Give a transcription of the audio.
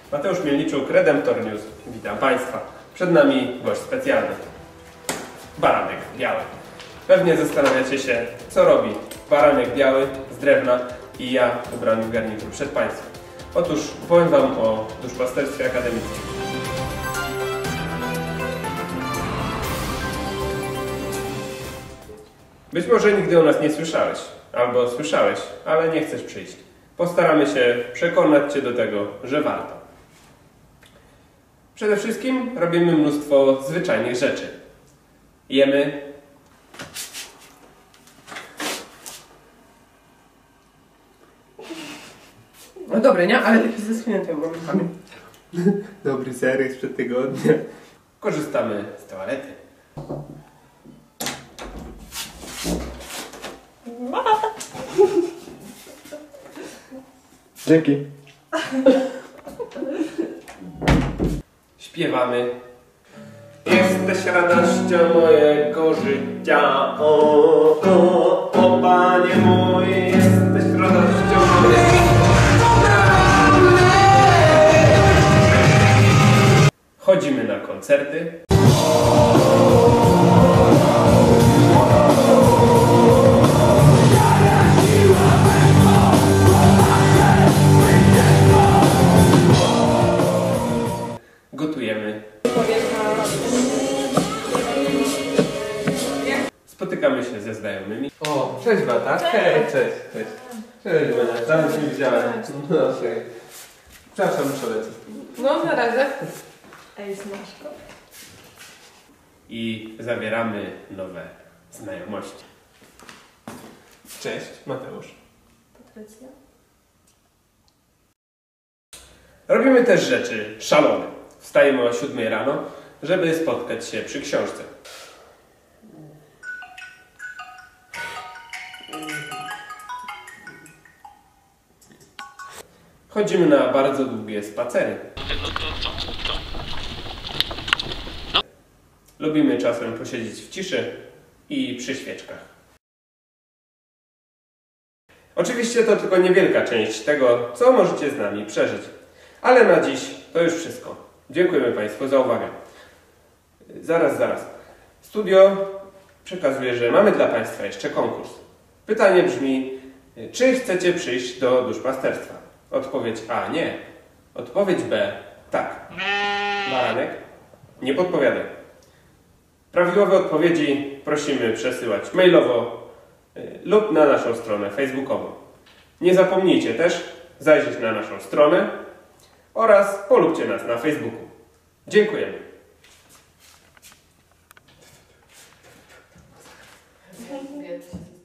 Mateusz Mielniczuk, Redemptor News. Witam Państwa. Przed nami gość specjalny. Baranek biały. Pewnie zastanawiacie się, co robi baranek biały z drewna i ja ubrany w garnitur przed Państwem. Otóż powiem Wam o duszpasterstwie akademickim. Być może nigdy o nas nie słyszałeś, albo słyszałeś, ale nie chcesz przyjść. Postaramy się przekonać Cię do tego, że warto. Przede wszystkim robimy mnóstwo zwyczajnych rzeczy. Jemy, no dobre, nie? Ale taki ze świętym momentami. dobry serek sprzed tygodnia. Korzystamy z toalety. Dzięki. Śpiewamy. Jesteś radością mojego życia, o Panie mój, jesteś radością mojego życia. Chodzimy na koncerty. Gotujemy. Spotykamy się ze znajomymi. O, cześć Bata. Hej, cześć. Cześć Bania, dawno się nie widziałem. No okej. Przepraszam, muszę lecieć. No, na razie. Ej, Smaszko. I zawieramy nowe znajomości. Cześć, Mateusz. Patrycja. Robimy też rzeczy szalone. Wstajemy o 7 rano, żeby spotkać się przy książce. Chodzimy na bardzo długie spacery. Lubimy czasem posiedzieć w ciszy i przy świeczkach. Oczywiście to tylko niewielka część tego, co możecie z nami przeżyć. Ale na dziś to już wszystko. Dziękujemy Państwu za uwagę. Zaraz. Studio przekazuje, że mamy dla Państwa jeszcze konkurs. Pytanie brzmi, czy chcecie przyjść do duszpasterstwa? Odpowiedź A, nie. Odpowiedź B, tak. Baranek? Nie podpowiadaj. Prawidłowe odpowiedzi prosimy przesyłać mailowo lub na naszą stronę facebookową. Nie zapomnijcie też zajrzeć na naszą stronę oraz polubcie nas na Facebooku. Dziękujemy. Dziękuję.